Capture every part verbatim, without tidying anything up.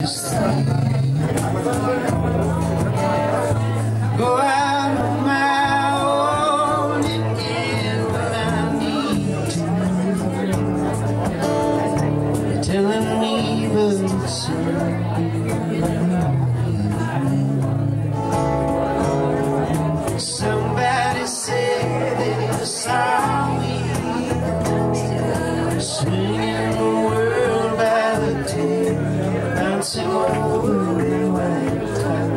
Go out on my own and get what I need to. You're telling me but somebody said that you saw me swinging the world by the tail, bouncing over the white towel.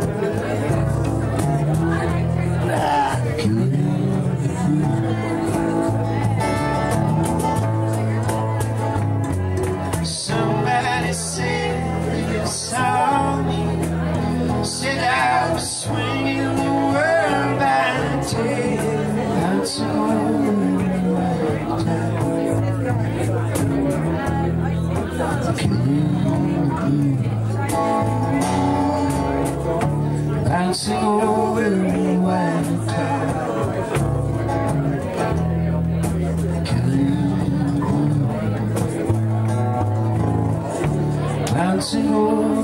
Somebody said that you saw me, said I was swinging the world by the tail, bouncing over the white towel. Bouncing over the white towel. Bouncing over